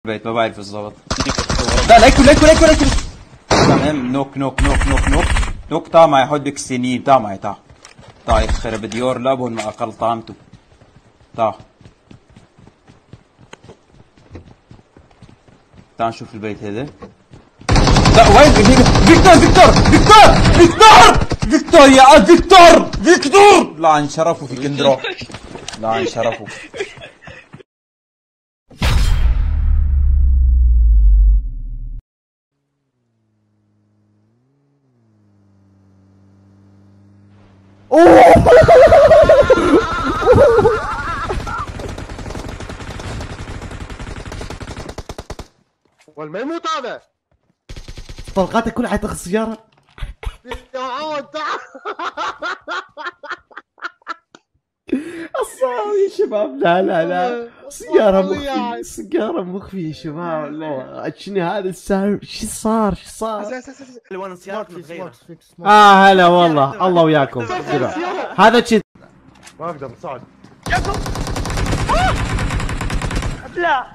بقيت ما بعرف بالضبط. لا ليكو تمام. نوك تا معي حدك سنين. تا معي تا يخرب ديور لابون ما اقل طعمته. تا نشوف البيت هذا. لا وين فيكتور يا فيكتور لا عن شرفه في كندرو. لا عن شرفه. والما يموت هذا. طلقاتك كلها حيطخ السيارة. يا معود تعال. الصار يا شباب. لا سيارة مخفية يا شباب. لا شنو هذا السالفة؟ شو صار؟ الوان سيارة متغيرة. هلا والله الله وياكم. هذا شي ما اقدر صعد. لا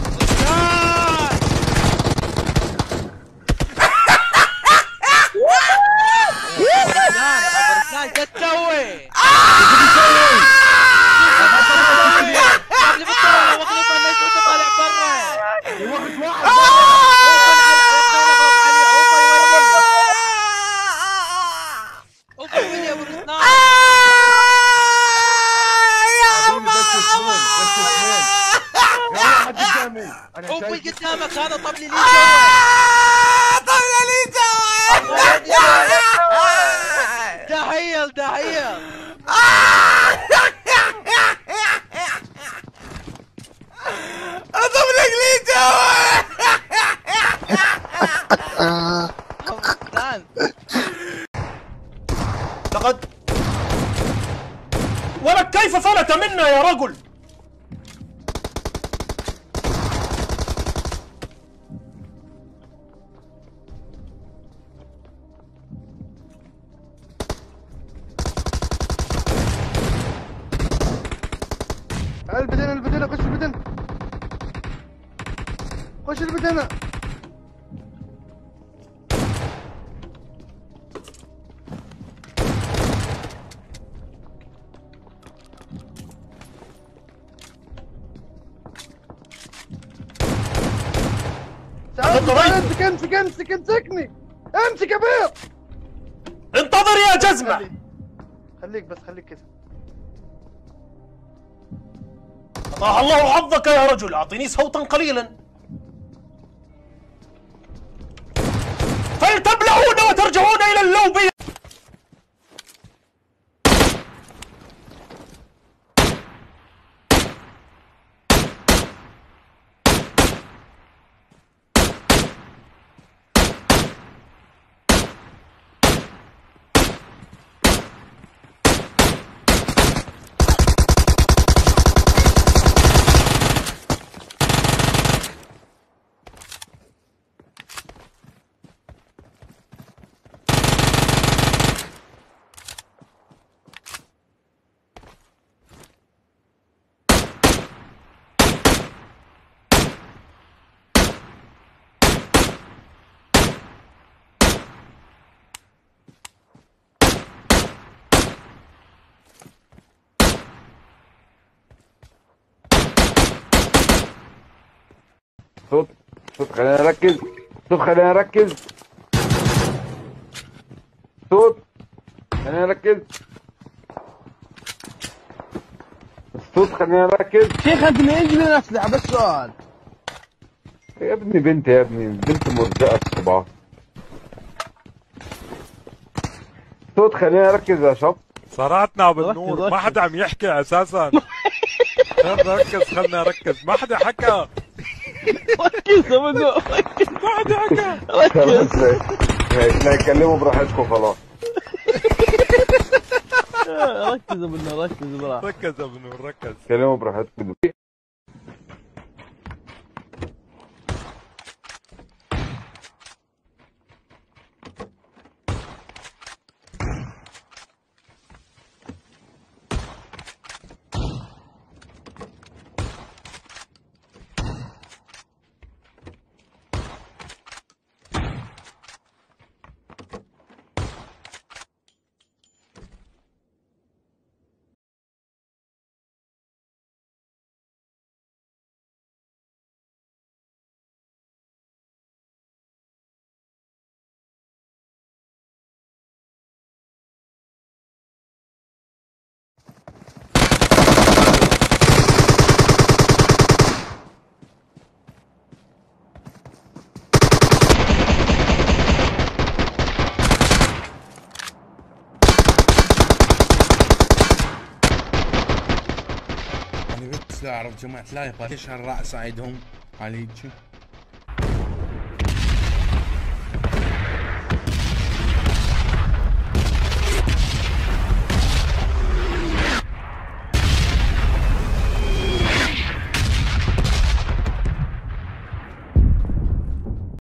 ايش تسوي؟ اوفي قدامك هذا طبلي لي دهيل طبلك لي لقد ولك كيف فلت منا يا رجل؟ البدنة خش البدنة. امسكني امسك يا بيض. انتظر يا جزمة. خليك كذا. أطاع الله حظك يا رجل. أعطني صوتا قليلا. فلتبلعون وترجعون إلى اللوبية. صوت خلينا نركز. خلينا نركز. شيخ انت منين تجيب لنا اسلحه؟ بس سؤال يا ابني. بنت مرزقه في صباعها. خلينا نركز يا شط. صرعتنا بالنور. ما حدا عم يحكي اساسا. خلنا نركز. ما حدا حكى. ركز يا بدو. ما حدا حكى. ركز. لا يتكلموا براحتكم خلاص. ركز يا بدو. ركز. اتكلموا براحتكم. اعرف جماعة لا يبا ليش هالرأس عندهم على هيك